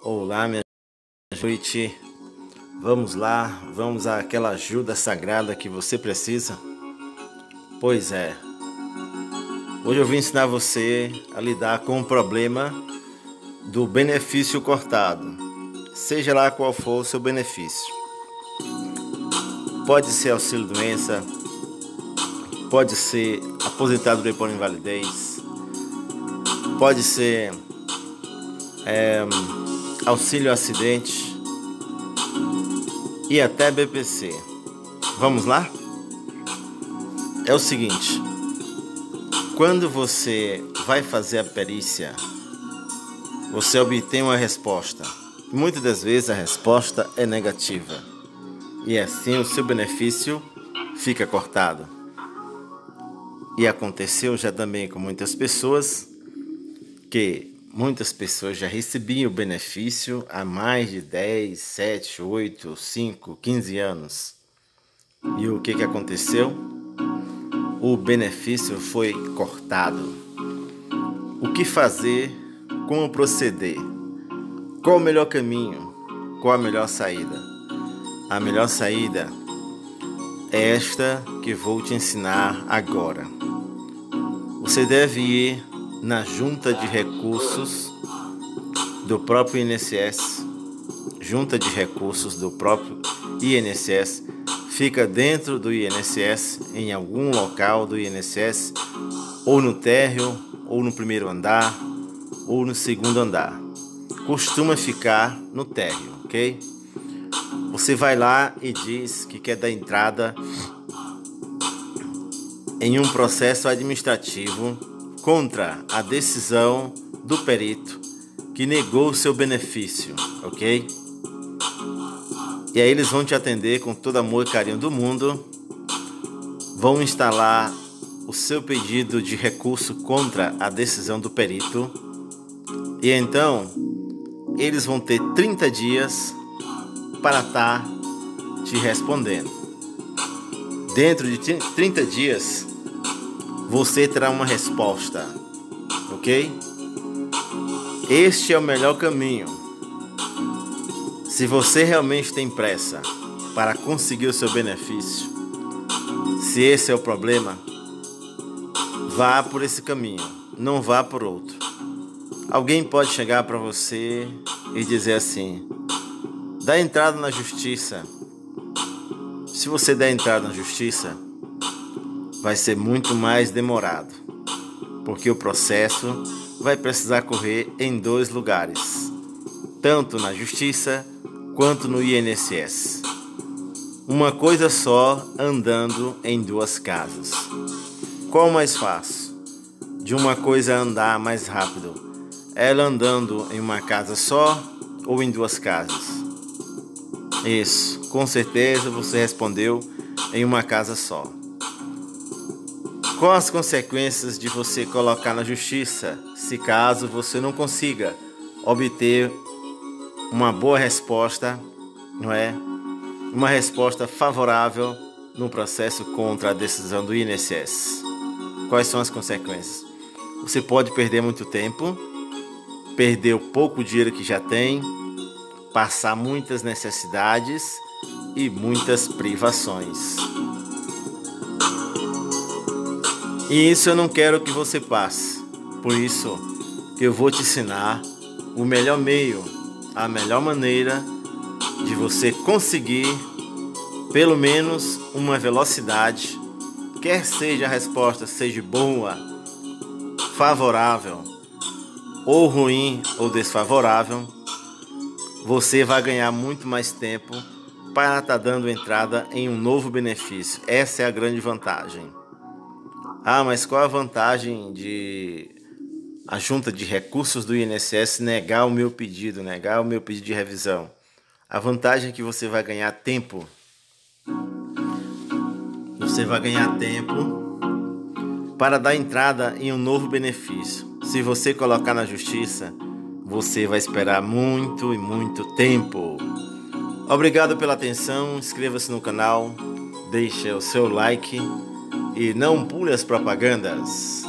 Olá, minha noite. Vamos lá, vamos àquela ajuda sagrada que você precisa? Pois é. Hoje eu vim ensinar você a lidar com o problema do benefício cortado. Seja lá qual for o seu benefício. Pode ser auxílio-doença, pode ser aposentadoria por invalidez, pode ser auxílio acidente e até BPC. Vamos lá? É o seguinte, quando você vai fazer a perícia, você obtém uma resposta. Muitas das vezes a resposta é negativa e assim o seu benefício fica cortado. E aconteceu já também com muitas pessoas que muitas pessoas já recebiam o benefício há mais de 10, 7, 8, 5, 15 anos. E o que aconteceu? O benefício foi cortado. O que fazer? Como proceder? Qual o melhor caminho? Qual a melhor saída? A melhor saída é esta que vou te ensinar agora. Você deve ir na junta de recursos do próprio INSS. Junta de recursos do próprio INSS fica dentro do INSS, em algum local do INSS, ou no térreo, ou no primeiro andar, ou no segundo andar. Costuma ficar no térreo, ok? Você vai lá e diz que quer dar entrada em um processo administrativo contra a decisão do perito que negou o seu benefício, ok? E aí eles vão te atender com todo amor e carinho do mundo, vão instalar o seu pedido de recurso contra a decisão do perito e então eles vão ter 30 dias para estar te respondendo. Dentro de 30 dias você terá uma resposta, ok? Este é o melhor caminho. Se você realmente tem pressa para conseguir o seu benefício, se esse é o problema, vá por esse caminho, não vá por outro. Alguém pode chegar para você e dizer assim: dá entrada na justiça. Se você der entrada na justiça, vai ser muito mais demorado, porque o processo vai precisar correr em 2 lugares, tanto na justiça quanto no INSS. Uma coisa só andando em 2 casas. Qual mais fácil? De uma coisa andar mais rápido, ela andando em uma casa só ou em 2 casas? Isso, com certeza você respondeu em uma casa só. Quais as consequências de você colocar na justiça, se caso você não consiga obter uma boa resposta, não é? Uma resposta favorável no processo contra a decisão do INSS. Quais são as consequências? Você pode perder muito tempo, perder o pouco dinheiro que já tem, passar muitas necessidades e muitas privações. E isso eu não quero que você passe. Por isso eu vou te ensinar o melhor meio, a melhor maneira de você conseguir pelo menos uma velocidade, quer seja a resposta seja boa, favorável ou ruim ou desfavorável, você vai ganhar muito mais tempo para estar dando entrada em um novo benefício. Essa é a grande vantagem. Ah, mas qual a vantagem de a junta de recursos do INSS negar o meu pedido de revisão? A vantagem é que você vai ganhar tempo. Você vai ganhar tempo para dar entrada em um novo benefício. Se você colocar na justiça, você vai esperar muito e muito tempo. Obrigado pela atenção, inscreva-se no canal, deixe o seu like e não pule as propagandas.